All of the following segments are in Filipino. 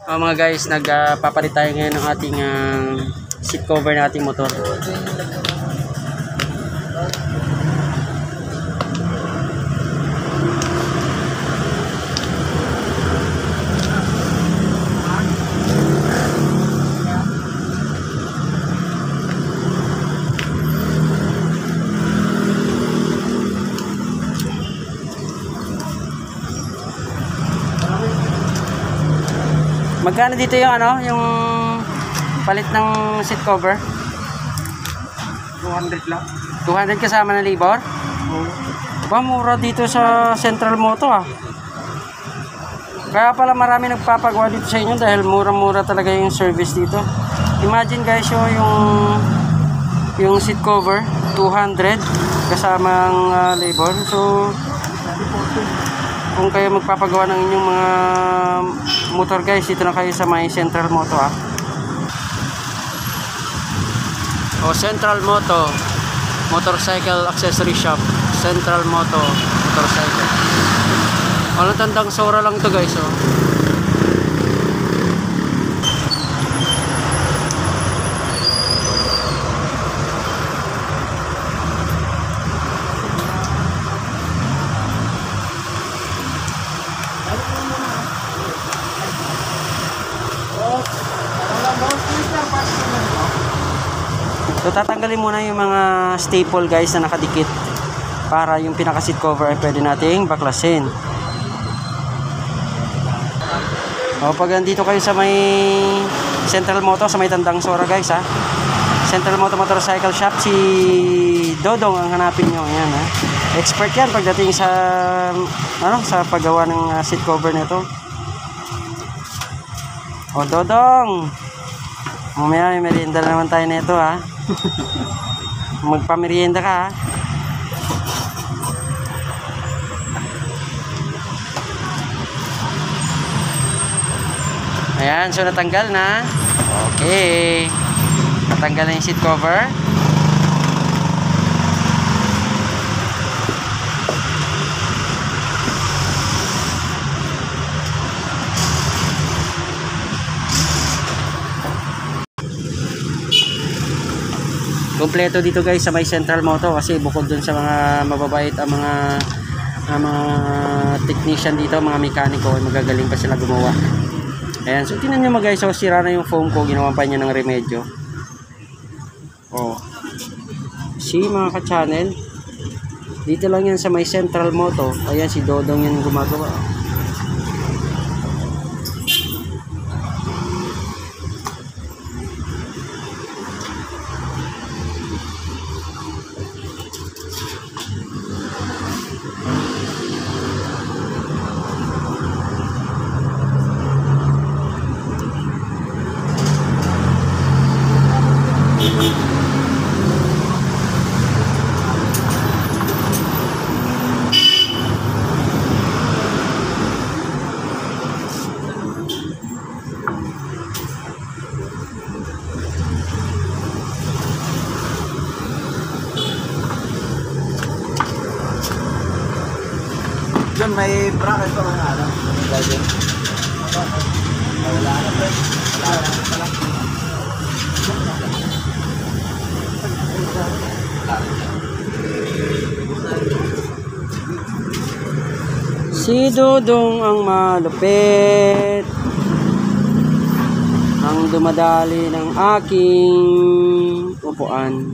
Mga guys, nagpapalit tayo ngayon ng ating seat cover ng ating motor. Magkano dito yung yung palit ng seat cover? 200 lang. 200 kasama ng labor? Ba, mura dito sa Central Moto Kaya pala marami nagpapagawa dito sa inyo dahil mura-mura talaga yung service dito. Imagine guys yung seat cover, 200 kasamang labor. So kung kayo magpapagawa ng inyong mga motor guys, dito na kayo sa may Central Moto Central Moto Motorcycle Accessory Shop. Central Moto Motorcycle. Tandang Sora lang to guys So tatanggalin muna yung mga staple guys na nakadikit para yung pinaka seat cover ay pwede nating baklasin. Pag nandito kayo sa may Central Moto, sa may Tandang Sora guys Central Moto Motorcycle Shop, si Dodong ang hanapin nyo. Ayan expert yan pagdating sa sa paggawa ng seat cover nito. Dodong, mamaya may merienda na naman tayo nito magpamerienda ka Ayan, so natanggal na. Okay, natanggal na yung seat cover. Kompleto dito guys sa may Central Moto kasi bukod dun sa mga mababait ang mga technician dito, mga mekaniko, ay magagaling pa sila gumawa. Ayan, so tingnan nyo guys, sira na yung foam ko, ginawa pa niya ng remedyo. See mga ka-channel, dito lang yan sa may Central Moto. Ayan, si Dodong yan gumagawa. Diyan may bracket pa mga wala na pre. Wala na. Si Dodong ang malupit, ang dumadali ng aking upuan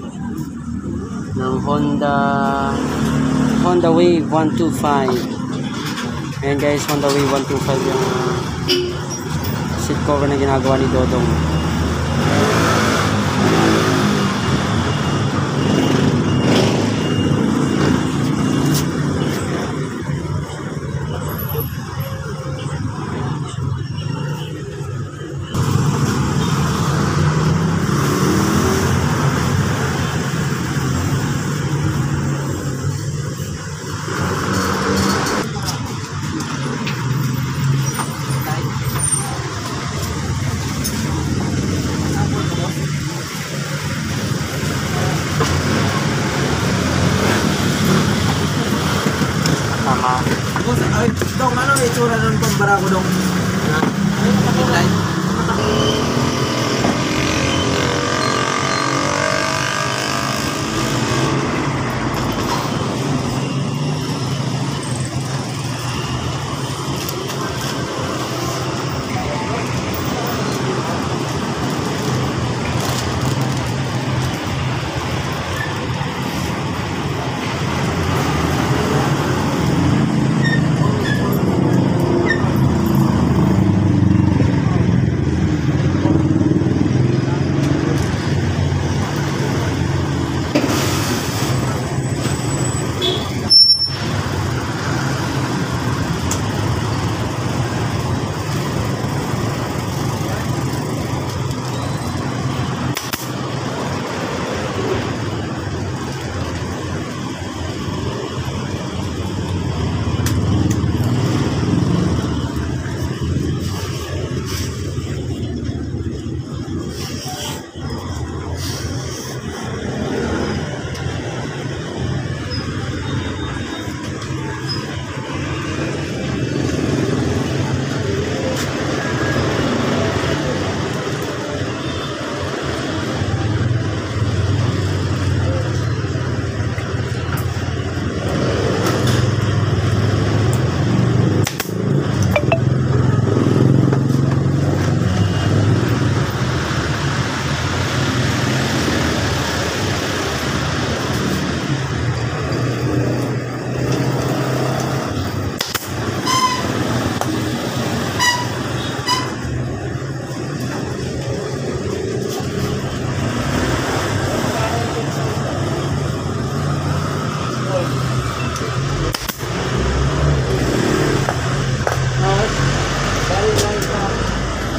ng Honda Wave 125. Ayan guys, Honda Wave 125 yung seat cover na ginagawa ni Dodong. Ay, Dong, ano may itsura ng pambara ko, Dong?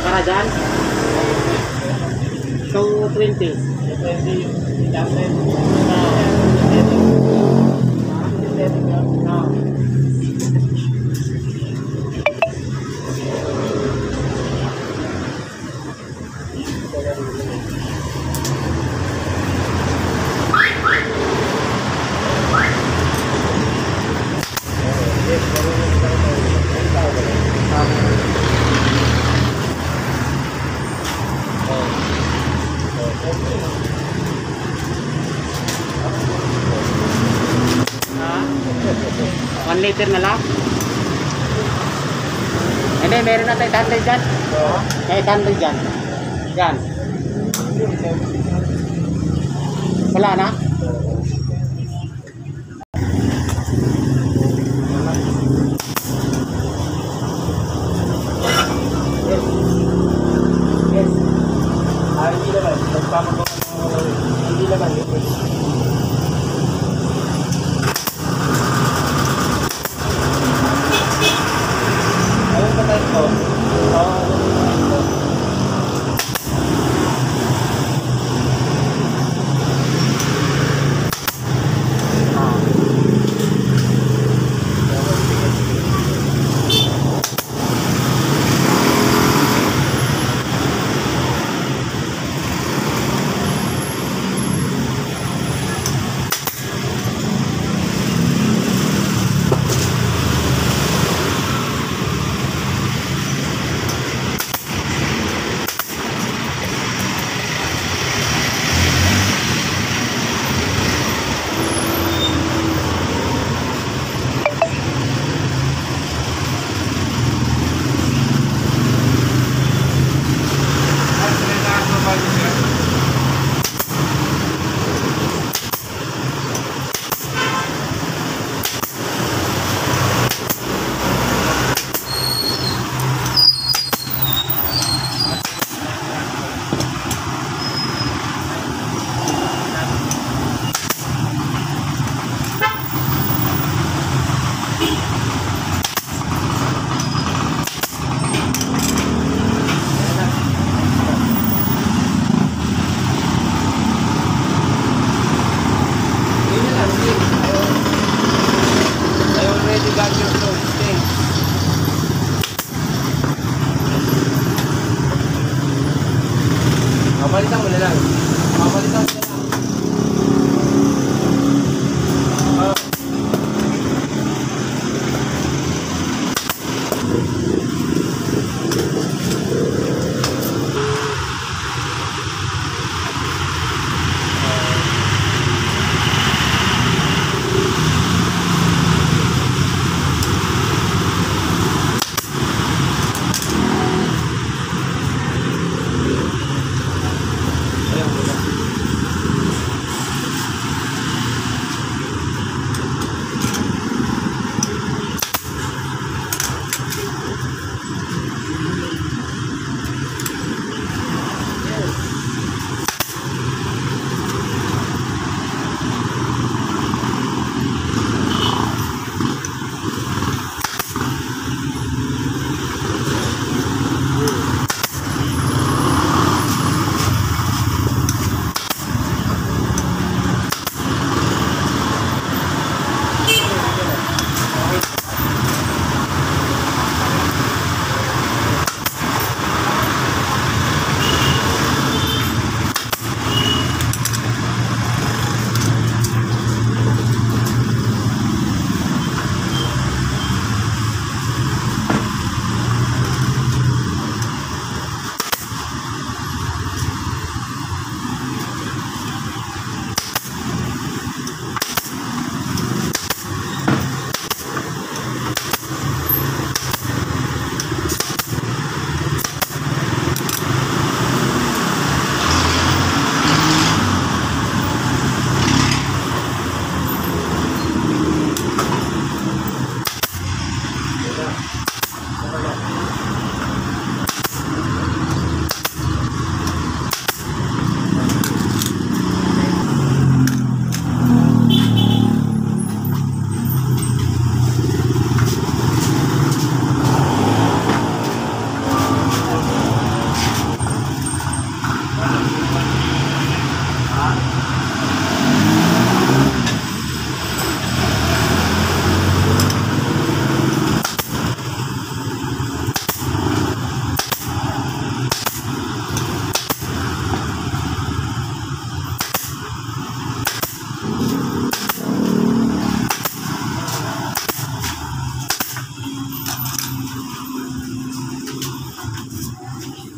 Para dyan? 220. 20 yung idasin. No. Ha? 1 liter na lang? Hindi, meron na tayo 800 dyan. May 800 dyan. Dyan. Wala na? Yes. Hindi naman. Nagpapagawa ng hindi naman. Ayun ba tayo ito? Papalitan mo na lang. Papalitan mo na lang. Ayun,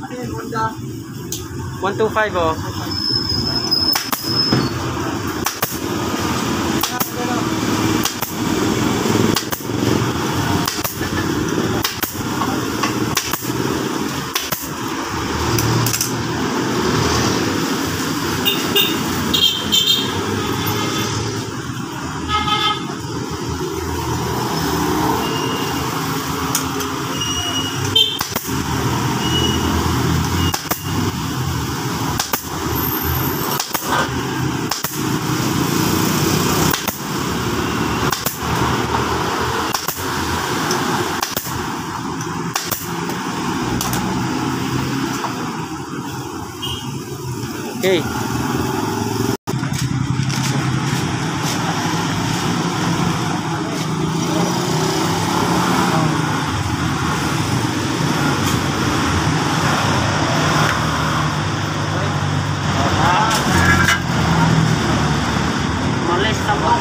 Ano yun, Honda? 125 oh. Okay. Molesta mo.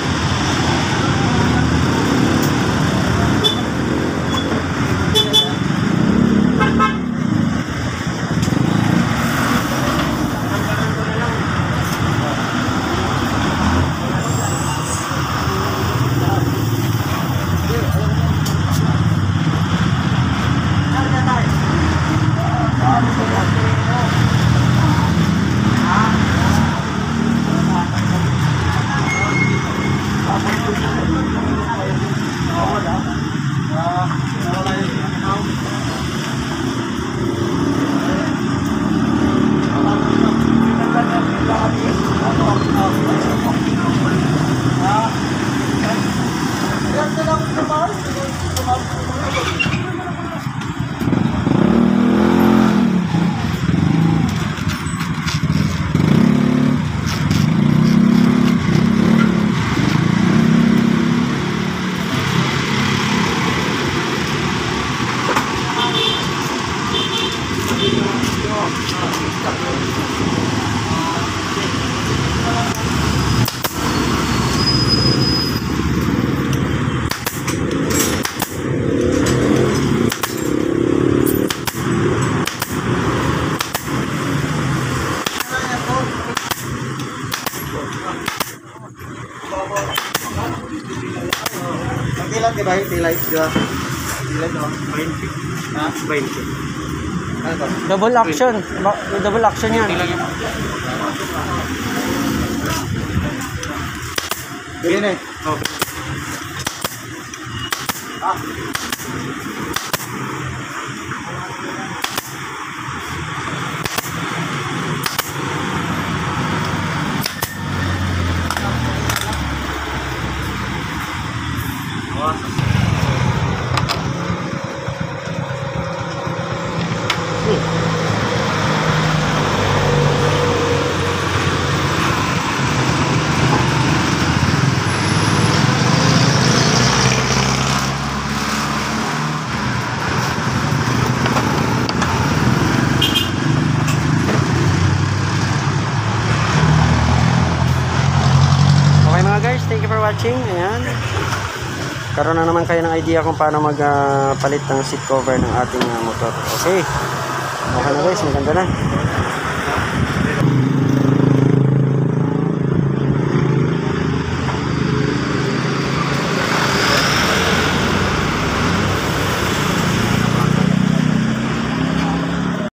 Ilan diba yung taillight? Diba? Ilan o? 20. Ha? 20. Ano to? Double action. Double action yan. Yun eh. Okay. Ah. Okay mga guys, thank you for watching. Ayan. Karoon na naman kayo ng idea kung paano magpalit ng seat cover ng ating motor. Okay. Okay na guys, maganda na.